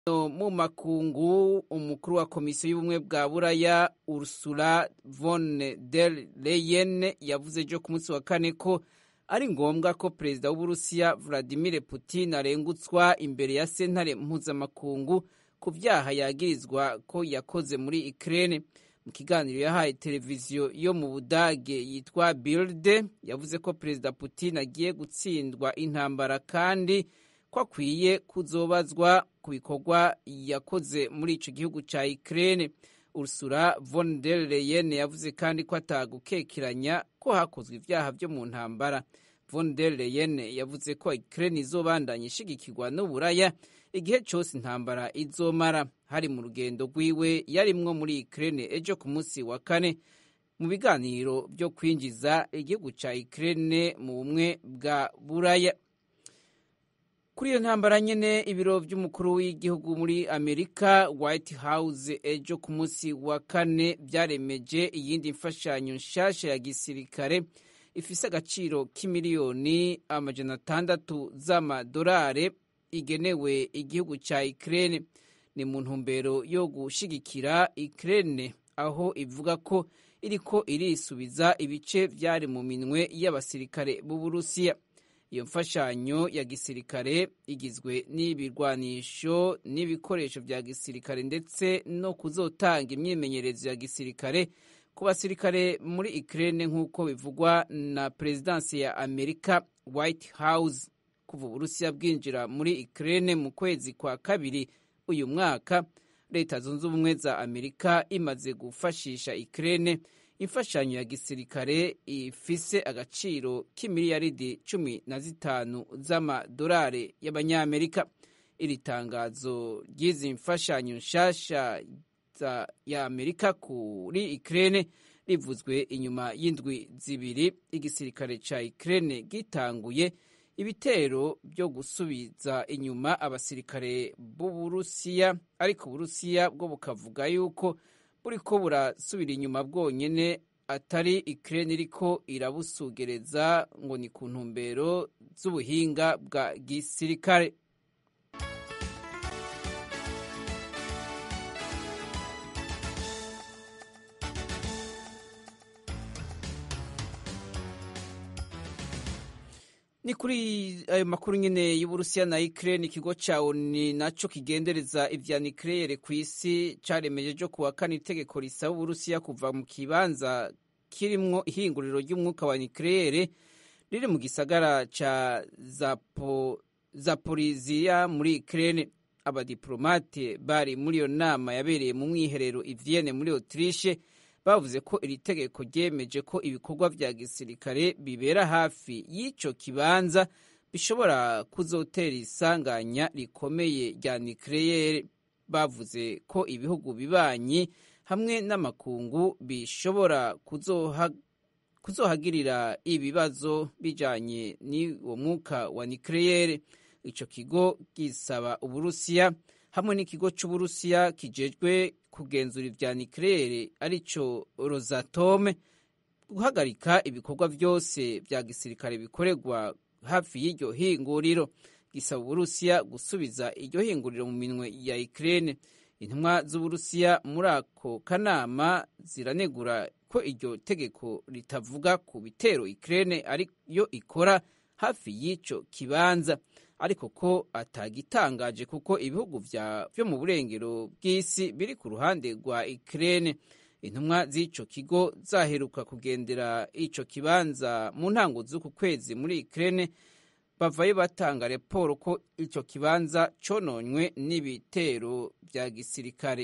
mu makungu, umukuru wa komisiyo y'ubumwe bwa buraya Ursula von der Leyen yavuze ejo ku munsi wa kane ko ari ngombwa ko perezida w'Uburusiya Vladimir Putin arengutswa imbere ya sentare mpuzamakungu ku vyaha yagirizwa ko yakoze muri Ukraine. Mu kiganiro yahaye televiziyo yo mu Budage yitwa Bild, yavuze ko perezida Putin agiye gutsindwa intambara kandi ko akwiye kuzobazwa ku bikorwa yakoze muri ico gihugu ca Ukraine. Ursula von der Leyen yavuze kandi ko atagukekeranya ko hakozwe ivyaha vyo mu ntambara. Von der Leyen yavuze ko Ukraine izobandanya ishigikirwa n'Uburaya igihe cyose intambara izomara. Hari mu rugendo rwiwe yarimwo muri Ukraine ejo ku munsi wa kane mu biganiro byo kwinjiza igihugu ca Ukraine mu bumwe bwa Buraya. Kuri iyo ntambara nyene, ibiro vy'umukuru w'igihugu muri Amerika White House ejo ku munsi wa kane vyaremeje iyindi mfashanyo nshasha ya gisirikare ifise agaciro k'imiliyoni $600 z'amadolari igenewe igihugu ca Ukraine. Ni mu ntumbero yo gushigikira Ukraine aho ivuga ko iriko irisubiza ibice vyari mu minwe y'abasirikare b'Uburusiya. Iyo mfashanyo ya gisirikare igizwe n'ibirwanisho n'ibikoresho vya gisirikare ndetse no kuzotanga imyimenyerezo ya gisirikare ku basirikare muri Ukraine nk'uko bivugwa na Perezidansi ya Amerika White House. Kuva Uburusiya bwinjira muri Ukraine mu kwezi kwa kabiri uyu mwaka, Leta Zunze Ubumwe za Amerika imaze gufashisha Ukraine imfashanyo ya gisirikare ifise agaciro k'imiliyaridi 15 z'amadolari y'abanyamerika. Iri tangazo ry'izi mfashanyo nshasha ya Amerika kuri Ukraine rivuzwe inyuma y'indwi zibiri igisirikare ca Ukraine gitanguye ibitero byo gusubiza inyuma abasirikare b'Uburusiya, ariko Uburusiya bwo bukavuga yuko buriko burasubira inyuma bwonyene, atari Ukraine iriko irabusugereza ngo ni ku ntumbero z'ubuhinga bwa gisirikare. Ni kuri ayo makuru nyene y'Uburusiya na Ukraine, ikigo ca ONU naco kigendereza ivya nucleaire kw'isi caremeje kuwa kane itegeko risaba Uburusiya kuva mu kibanza kirimwo ihinguriro ry'umwuka wa nucleaire riri mu gisagara ca Zaporizhia muri Ukraine. Abadiplomate bari muri iyo nama yabereye mu mwiherero i Vienne muri Autriche bavuze ko iri tegeko ryemeje ko ibikorwa vya gisirikare bibera hafi y'ico kibanza bishobora kuzotera isanganya rikomeye rya nucleaire. Bavuze ko ibihugu bibanyi hamwe n'amakungu bishobora kuzohagirira ibibazo bijanye n'uwo mwuka wa nucleaire. Ico kigo gisaba Uburusiya hamwe n'ikigo c'Uburusiya kijejwe kugenzura ivya nucleaire arico Rosatom guhagarika ibikorwa vyose vya gisirikare bikorerwa hafi y'iryo hinguriro. Gisaba Uburusiya gusubiza iryo hinguriro mu minwe ya Ukraine. Intumwa z'Uburusiya muri ako kanama ziranegura ko iryo tegeko ritavuga ku bitero Ukraine ariyo ikora hafi y'ico kibanza, ariko ko atagitangaje kuko ibihugu vyo mu burengero bw'isi biri ku ruhande rwa Ukraine. Intumwa z'ico kigo zaheruka kugendera ico kibanza mu ntango z'uku kwezi muri Ukraine, bavayo batanga raporo ko ico kibanza cononywe n'ibitero vya gisirikare.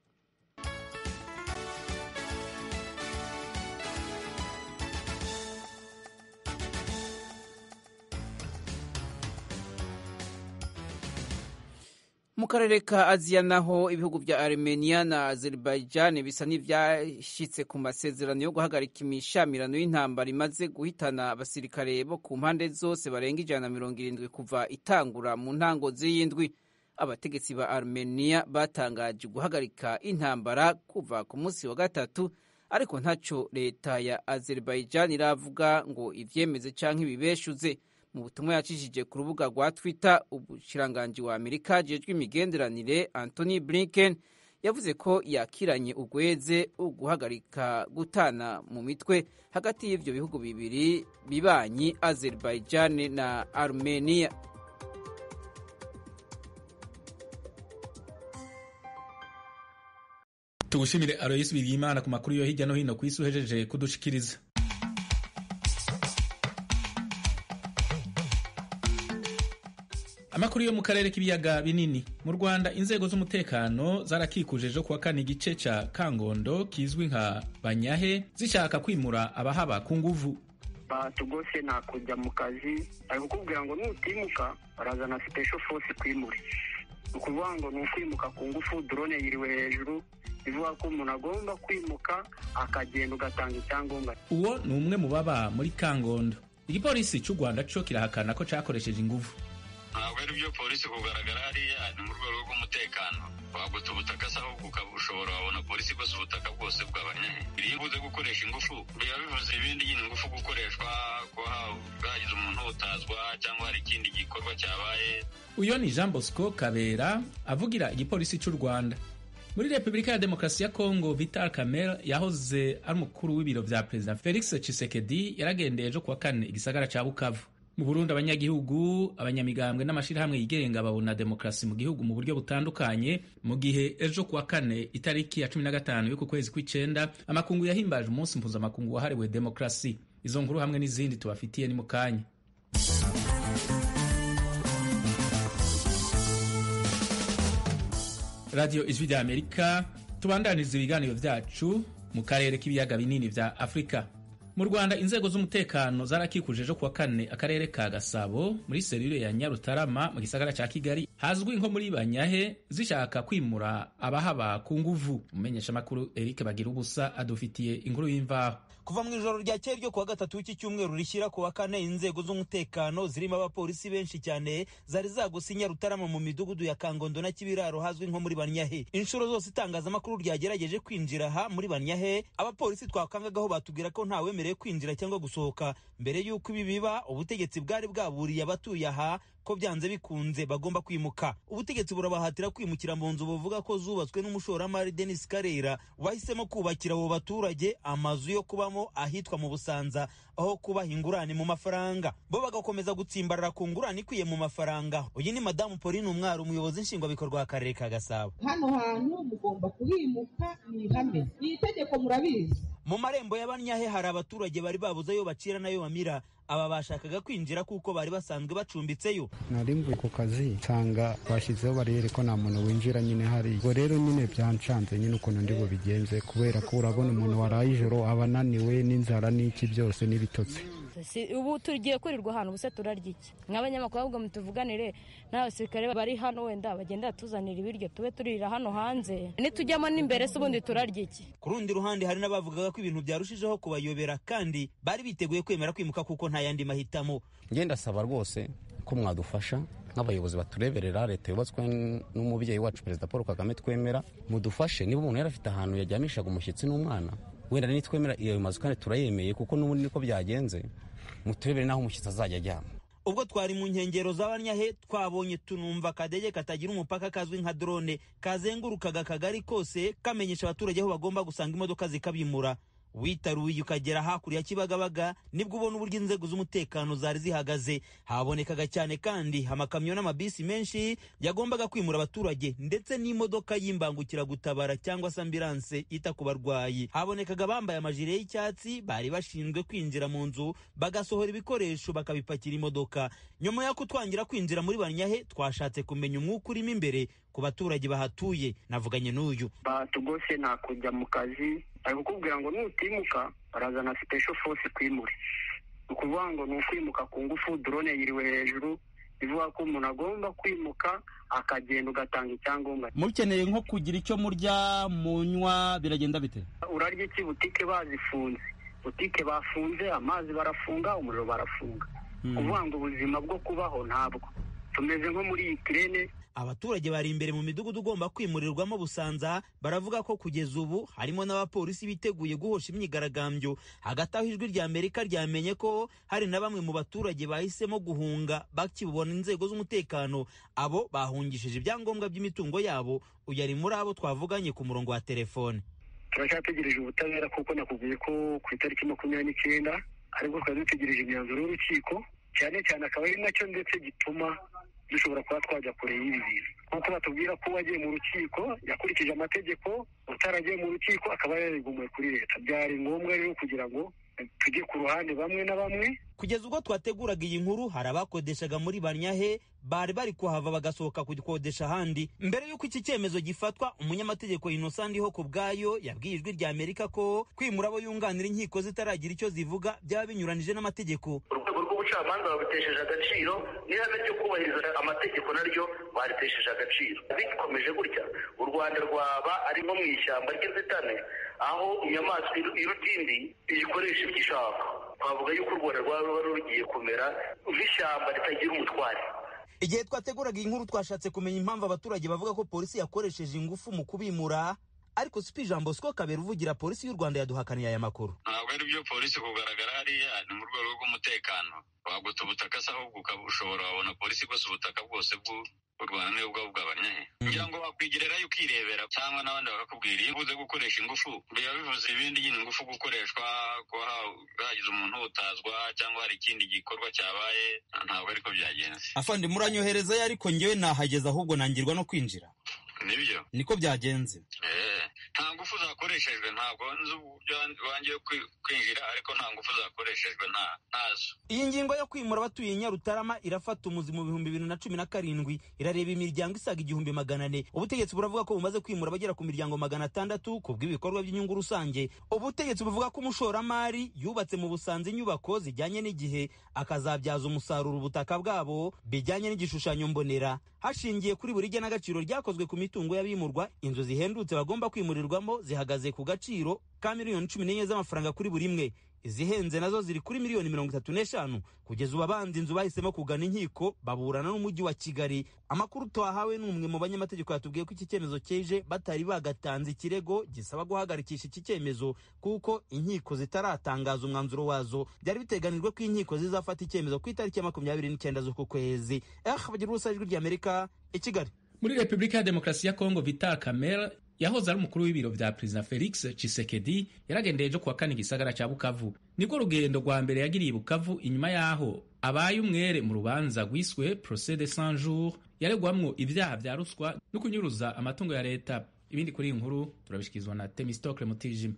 Mu karere ka Aziya naho ibihugu vya Armenia na Azerbaijan bisa n'ivyashitse ku masezerano yo guhagarika imishamirano y'intambara imaze guhitana abasirikare bo ku mpande zose barenga 170 kuva itangura mu ntango z'iyindwi. Abategetsi ba Armenia batangaje guhagarika intambara kuva ku munsi wa gatatu, ariko ntaco leta ya Azerbaijan iravuga ngo ivyemeze canke ibibeshuze. mu butumwa yacishije ku rubuga rwa Twitter, ubushikiranganji wa Amerika ajejwe imigenderanire Anthony Blinken yavuze ko yakiranye ugweze uguhagarika gutana mu mitwe hagati y'ivyo bihugu bibiri bibanyi Azerbaijan na Armenia. Tugushimire Aloyes Bigimana ku makuru yo hirya no hino ku isi uhejeje kudushikiriza. Amakuru yo mu karere k'ibiyaga binini. Mu Rwanda inzego z'umutekano zarakikuje ejo kuwa kane igice ca Kangondo kizwi nka Banyahe zishaka kwimura abahaba ku nguvu. Batugose nta kujya mu kazi, ari kukubwira ngo nutimuka barazana special force kwimura. Ukuvuga ngo nukwimuka ku ngufu, drone yiriwe hejuru, bivuga ko umuntu agomba kwimuka akagenda ugatanga icyangombwa. Uwo ni umwe mu baba muri Kangondo. Igipolisi cy'u Rwanda cyo kirahakana ko cakoresheje inguvu. Ntabwo ari byo polisi kugaragara hariya ni mu rwego rw'umutekano. Wagota ubutaka se ahubwo ushobora wabona polisi igose ubutaka bwose bw'Abanyahe. Iyo ubuze gukoresha ingufu biba bivuze ibindi nyine, ingufu gukoreshwa ko bwagize umuntu utazwa cyangwa hari ikindi gikorwa cyabaye. Uyo ni Jean Bosco Kabera avugira igipolisi cy'u Rwanda. Muri Repubulika ya Demokarasi ya Kongo, Vital Kamerhe yahoze ari umukuru w'ibiro vya President Felix Tshisekedi yaragendeye ejo kuwa kane igisagara ca Bukavu. Mu Burundi abanyagihugu, abanyamigambwe n'amashirahamwe yigenga babona demokarasi mu gihugu mu buryo butandukanye, mu gihe ejo kuwa kane itariki ya 15 y'uku kwezi kw'icenda amakungu yahimbaje umunsi mpuzamakungu wahariwe demokarasi. Izo nkuru hamwe n'izindi tubafitiye ni mu kanya. Radio Ijwi rya Amerika, tubandaniza ibiganiro vyacu mu karere k'ibiyaga binini vya Afrika. Mu Rwanda inzego z'umutekano zarakikuje ejo kuwa kane akarere ka Gasabo muri serire ya Nyarutarama mu gisagara ca Kigali hazwi nko muri Banyahe zishaka kwimura abahaba ku nguvu. Umumenyesha makuru Eric Bagirubusa adufitiye inkuru y'imvaho. Kuva mu ijoro rya kera ryo kuwa gatatu w'iki cyumweru rishyira kuwa kane, inzego z'umutekano zirimo abapolisi benshi cyane zari zagose Nyarutarama mu midugudu ya Kangondo na Kibiraro hazwi nko muri Banyahe. Inshuro zose itangazamakuru ryagerageje kwinjira aha muri Banyahe, abapolisi twakangagaho batubwira ko nta wemerewe kwinjira cyangwa gusohoka. Mbere y'uko ibi biba, ubutegetsi bwari bwaburiye abatuye aha ko byanze bikunze bagomba kwimuka. Ubutegetsi burabahatira kwimukira mu nzu buvuga ko zubatswe n'umushoramari Denis Karera wahisemo kubakira abo baturage amazu yo kubamo ahitwa mu Busanza, aho kubaha ingurane mu mafaranga. Bo bagakomeza gutsimbarara ku ngurane ikwiye mu mafaranga. Uyu ni Madamu Pauline Umwari, umuyobozi nshingwabikorwa w'akarere ka Gasabo. Hano hantu mugomba kuhimuka, ni ihame, ni itegeko, murabizi. Mu marembo ya Banyahe hari abaturage bari babuze ayo bacira nayo bamira. Aba bashakaga kwinjira kuko bari basanzwe bacumbitseyo. Nari mvuye ku kazi nsanga bashyizeho bariyeri ko nta muntu winjira nyine hari. Ubwo rero nyine byancanze nyine ukuntu ndi bubigenze, kubera ko urabona umuntu waraye ijoro aba ananiwe n'inzara n'iki byose n'ibitotsi. Ubu tugiye kurirwa hano, ubuse turarya iki? Nk'abanyamakuru ahubwo mutuvuganire n'abasirikare bari hano, wenda bagenda tuzanira ibiryo tube turira hano hanze, nitujyamo n'imbere se ubundi turarya iki? Ku rundi ruhande hari n'abavugaga ko ibintu byarushijeho kubayobera kandi bari biteguye kwemera kwimuka kuko nta yandi mahitamo. Ngenda saba rwose ko mwadufasha nk'abayobozi batureberera, leta yubatswe n'umubyeyi wacu Perezida Paul Kagame, twemera mudufashe. Niba umuntu yarafite ahantu yajyamishaga umushyitsi n'umwana, wenda nitwemera iyo mazu kandi turayemeye kuko n'ubundi niko byagenze, muturebere naho umushyitsi azajya ajyama. Ubwo twari mu nkengero za Banyahe twabonye tunumva akadege katagira umupaka kazwi nka drone kazengurukaga akagari kose kamenyesha abaturage aho bagomba gusanga imodoka zikabimura. Witaruye ukagera hakurya Kibagabaga nibwo ubona uburyo inzego z'umutekano zari zihagaze. Habonekaga cyane kandi amakamyo n'amabisi menshi yagombaga kwimura abaturage ndetse n'imodoka y'imbangukira gutabara cyangwa se ambulance ita ku barwayi. Habonekaga bambaye amajire y'icyatsi bari bashinzwe kwinjira mu nzu bagasohora ibikoresho bakabipakira imodoka. Nyuma yo kutwangira kwinjira muri Banyahe twashatse kumenya umwuka urimo imbere ku baturage bahatuye. Navuganye n'uyu. Batugose nta kujya mu kazi, ari kukubwira ngo nutimuka barazana special force kwimura. Ukuvuga ngo nukwimuka ku ngufu, drone yiriwe hejuru, bivuga ko umuntu agomba kwimuka akagenda ugatanga icyangombwa. Mukeneye nko kugira icyo murya munywa biragenda bite? Urarya iki? Butike bazifunze, butike bafunze, amazi barafunga, umuriro barafunga. Kuvuga ngo ubuzima bwo kubaho ntabwo tumeze nko muri Ukraine. abaturage bari imbere mu midugudu ugomba kwimurirwamo Busanza baravuga ko kugeza ubu harimo n'abapolisi biteguye guhosha imyigaragambyo. Hagati aho ijwi rya Amerika ryamenye ko hari na bamwe mu baturage bahisemo guhunga bakibona inzego z'umutekano, abo bahungishije ibyangombwa by'imitungo yabo. Uyu ari muri abo twavuganye ku murongo wa telefone. Turacyategereje ubutabera kuko nakubwiye ko ku itariki 29 ariko twari dutegereje imyanzuro y'urukiko, cyane cyane akaba ari nacyo ndetse gituma dushobora kuba twajya kure y'ibi bintu, kuko batubwira ko wagiye mu rukiko yakurikije amategeko, utaragiye mu rukiko akaba yarigumuye kuri leta. Byari ngombwa rero kugira ngo tujye ku ruhande bamwe na bamwe. Kugeza ubwo twateguraga iyi nkuru hari abakodeshaga muri Banyahe bari bari kuhava bagasohoka kugikodesha ahandi. Mbere y'uko iki cyemezo gifatwa, umunyamategeko Innocent ho ku bwayo yabwiye ijwi rya Amerika ko kwimura abo yunganira inkiko zitaragira icyo zivuga byaba binyuranije n'amategeko. Urwego rw'ubucamanza babitesheje agaciro, n'ihame ryo kubahiriza amategeko naryo baritesheje agaciro. Bikomeje gutya u Rwanda rwaba ari nko mu ishyamba ry'inzitane, aho inyamaswa irutindi iyikoresha ibyo ishaka. Twavuga yuko u Rwanda rwaba rugiye kumera nk'ishyamba ritagira umutware. Igihe twateguraga iyi nkuru twashatse kumenya impamvu abaturage bavuga ko polisi yakoresheje ingufu mu kubimura, ariko Sipi Jean Bosco Kabera uvugira polisi y'u Rwanda yaduhakaniye aya makuru. Ntabwo ari byo polisi kugaragara hariya ni mu rwego rw'umutekano. Waguta ubutaka se ahubwo ushobora wabona polisi igose ubutaka bwose bw'u Rwanda niyo bwabo bw'Abanyahe. Kugira ngo wakwigererayo ukirebera cyangwa n'abandi bakakubwira iyo uvuze gukoresha ingufu biba bivuze ibindi nyine ingufu gukoreshwa kuba hagize umuntu utazwa cyangwa hari ikindi gikorwa cyabaye, ntabwo ariko byagenze. Afande muranyoherezayo ariko njyewe nahageze ahubwo nangirwa no kwinjira. Nibyo niko byagenze. Nta ngufu zakoreshejwe, ntabwo nzi uburyo wangiye kwinjira, ariko nta ngufu zakoreshejwe ntazo. Iyi ngingo yo kwimura abatuye Nyarutarama irafata umuzi mu 2017 irareba imiryango isaga 1400. Ubutegetsi buravuga ko bumaze kwimura abagera ku miryango 600 ku bw'ibikorwa by'inyungu rusange. Ubutegetsi buvuga ko umushoramari yubatse mu Busanza inyubako zijyanye n'igihe akazabyaza umusaruro ubutaka bwabo bijyanye n'igishushanyo mbonera hashingiye kuri buri gena gaciro ryakozwe ku mitungo y'abimurwa. Inzu zihendutse bagomba kwimurirwamo zihagaze ku gaciro ka miliyoni 14 z'amafaranga kuri buri imwe. Izihenze nazo ziri kuri miliyoni 35. Kugeza ubu abandi inzu bahisemo kugana inkiko baburana n'umujyi wa Kigali. Amakuru twahawe n'umwe mu banyamategeko yatubwiye ko iki cyemezo cyeje batari bagatanze ikirego gisaba guhagarikisha iki cyemezo kuko inkiko zitaratangaza umwanzuro wazo. Byari biteganijwe ko inkiko zizafata icyemezo ku itariki ya 29 z'uku kwezi. Bagira ubusa ijwi ry'Amerika i Kigali. Muri Repubulika ya Demokarasi ya Kongo, Vital Kamerhe yahoze ari umukuru w'ibiro vya President Felix Tshisekedi yaragendeye ejo kuwa kane igisagara ca Bukavu. Nibwo rugendo rwa mbere yagiriye Bukavu inyuma yaho abaye umwere mu rubanza rwiswe Procès de 100 jours yaregwamwo ivyaha vya ruswa no kunyuruza amatungo ya leta. Ibindi kuri iyi nkuru turabishikizwa na Temistocle Mutijima.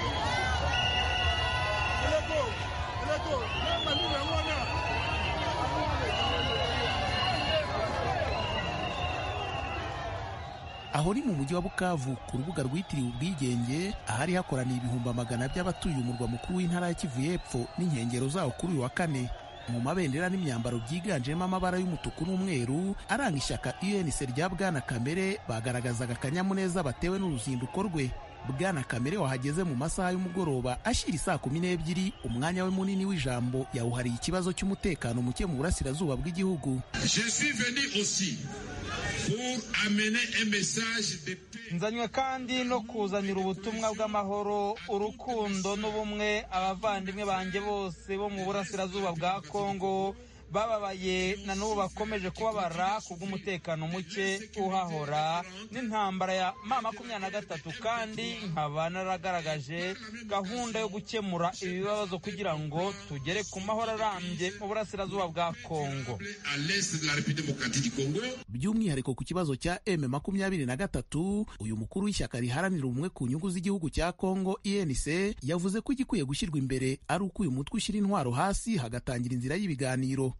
Aho ni mu mujyi wa Bukavu ku rubuga rwitiriwe ubwigenge, ahari hakoraniye ibihumbi amagana by'abatuye umurwa mukuru w'intara ya Kivu y'Epfo n'inkengero zawo kuri uyu wa kane. Mu mabendera n'imyambaro byiganjemo amabara y'umutuku n'umweru aranga ishyaka UNC rya Bwana Kamerhe bagaragazaga akanyamuneza batewe n'uruzinduko rwe. Bwana Kamerhe wahageze mu masaha y'umugoroba ashyira saa 12, umwanya we munini w'ijambo yawuhariye ikibazo cy'umutekano muke mu burasirazuba bw'igihugu. Nzanywe kandi no kuzanira ubutumwa bw'amahoro, urukundo n'ubumwe abavandimwe banjye bose bo mu burasirazuba bwa Kongo bababaye na n'ubu bakomeje kubabara kubw'umutekano muke uhahora n'intambara ya M23, kandi nkaba naragaragaje gahunda yo gukemura ibibazo kugira ngo tugere ku mahoro arambye mu burasirazuba bwa Kongo. By'umwihariko ku kibazo cya M23, uyu mukuru w'ishyaka riharanira ubumwe ku nyungu z'igihugu cya Kongo UNC yavuze ko igikwiye gushyirwa imbere ari uko uyu mutwe ushyira intwaro hasi hagatangira inzira y'ibiganiro.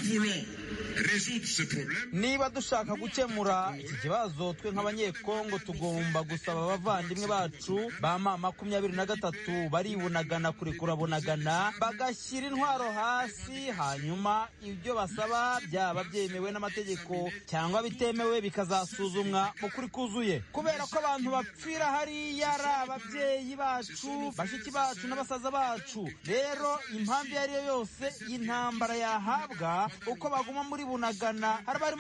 Niba dushaka gukemura iki kibazo, twe nk'abanyekongo tugomba gusaba abavandimwe bacu ba M23 baribunagana kurekura bunagana bagashyira intwaro hasi, hanyuma ibyo basaba byaba byemewe n'amategeko cyangwa bitemewe bikazasuzumwa mu kuri kuzuye. Kubera ko abantu bapfira hariya ari ababyeyi bacu, bashiki bacu n'abasaza bacu, rero impamvu iyo ari yo yose y'intambara yahabwa uko baguma muri bunagana.